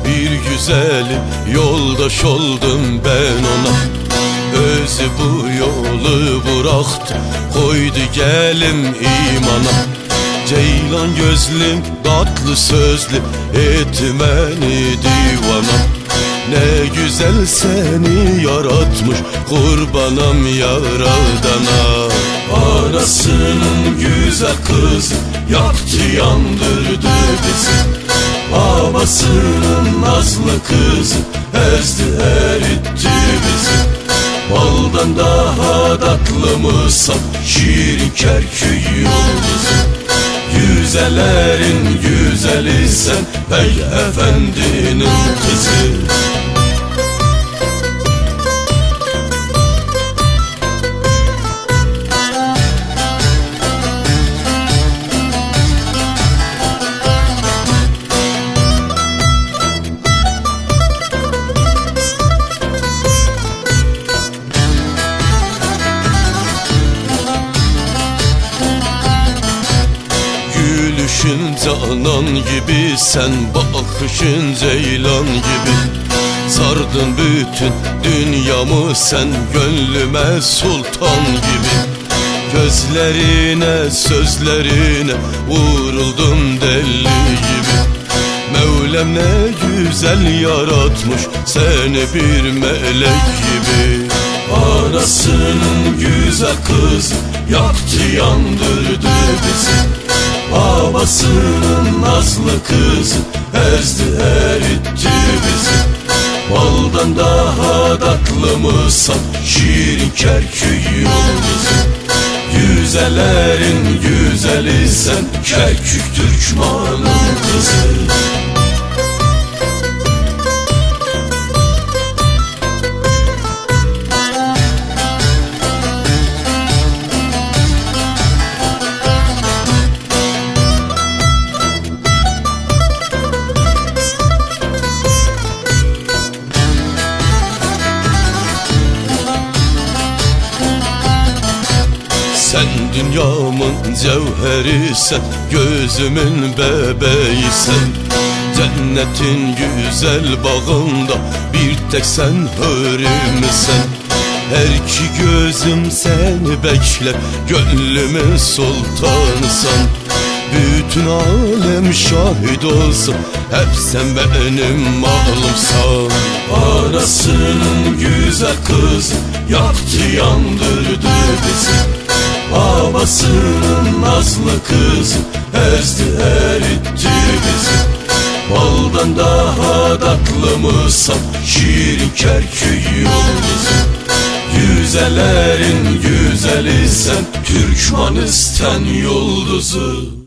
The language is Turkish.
bir güzeli yoldaş oldum ben ona. Özü bu yolu bıraktı, koydu gelim imana. Ceylan gözlüm, tatlı sözlü, etti beni divana. Ne güzel seni yaratmış, kurbanım yaradana. Anasının güzel kızı yaktı yandırdı bizi. Babasının nazlı kızı ezdi eritti bizi. Baldan daha tatlı mısın şirin Kerkük yıldızı. Güzellerin güzeli sen beyefendinin kızı. Gülüşün canan gibi, sen bakışın ceylan gibi. Sardın bütün dünyamı sen gönlüme sultan gibi. Gözlerine sözlerine vuruldum deli gibi. Mevlam ne güzel yaratmış seni bir melek gibi. Anasının güzel kızı yaktı yandırdı bizi. Babasının nazlı kızı ezdi eritti bizi. Baldan daha tatlı mısın şirin Kerkük yıldızı. Güzellerin güzeli sen Kerkük Türkmanın kızı. Sen dünyamın cevherisen, gözümün bebeğisen. Cennetin güzel bağında bir tek sen hürümsen. Her iki gözüm seni bekler, gönlümün sultanısan. Bütün alem şahit olsun, hep sen benim malımsan. Anasının güzel kızı yaktı yandırdı bizi. Babasının nazlı kızı ezdi eritti bizi. Baldan daha tatlı mısın şirin Kerkük yıldızı. Güzellerin güzeli sen Türkmenistan yıldızı.